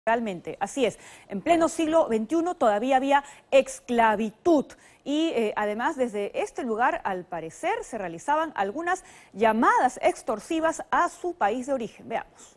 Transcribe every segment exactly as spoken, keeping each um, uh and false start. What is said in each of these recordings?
Realmente, así es. En pleno siglo veintiuno todavía había esclavitud y eh, además desde este lugar, al parecer, se realizaban algunas llamadas extorsivas a su país de origen. Veamos.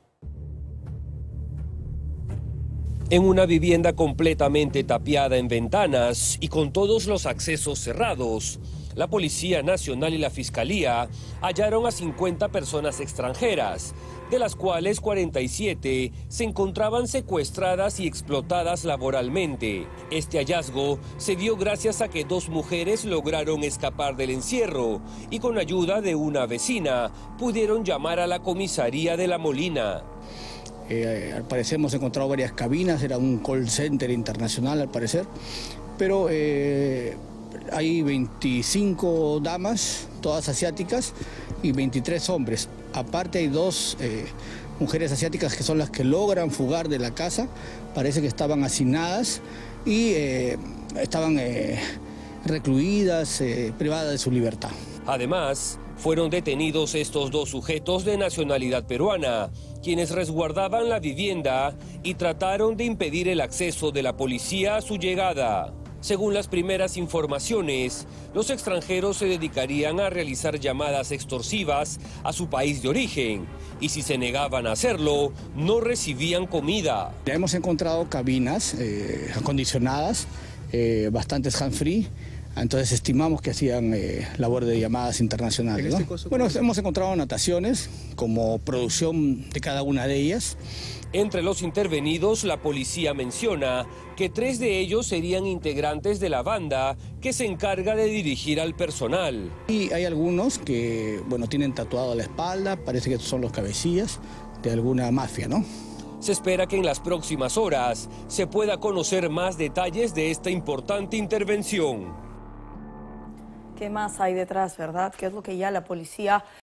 En una vivienda completamente tapiada en ventanas y con todos los accesos cerrados, la Policía Nacional y la Fiscalía hallaron a cincuenta personas extranjeras, de las cuales cuarenta y siete se encontraban secuestradas y explotadas laboralmente. Este hallazgo se dio gracias a que dos mujeres lograron escapar del encierro y con ayuda de una vecina pudieron llamar a la comisaría de La Molina. Eh, al parecer hemos encontrado varias cabinas, era un call center internacional al parecer, pero eh, hay veinticinco damas, todas asiáticas, y veintitrés hombres. Aparte hay dos eh, mujeres asiáticas que son las que logran fugar de la casa, parece que estaban hacinadas y eh, estaban eh, recluidas, eh, privadas de su libertad. Además, fueron detenidos estos dos sujetos de nacionalidad peruana, quienes resguardaban la vivienda y trataron de impedir el acceso de la policía a su llegada. Según las primeras informaciones, los extranjeros se dedicarían a realizar llamadas extorsivas a su país de origen y si se negaban a hacerlo, no recibían comida. Ya hemos encontrado cabinas eh, acondicionadas, eh, bastantes hand-free. Entonces estimamos que hacían eh, labor de llamadas internacionales, ¿no? Bueno, hemos encontrado anotaciones como producción de cada una de ellas. Entre los intervenidos, la policía menciona que tres de ellos serían integrantes de la banda que se encarga de dirigir al personal. Y hay algunos que, bueno, tienen tatuado la espalda, parece que son los cabecillas de alguna mafia, ¿no? Se espera que en las próximas horas se pueda conocer más detalles de esta importante intervención. ¿Qué más hay detrás, verdad? ¿Qué es lo que ya la policía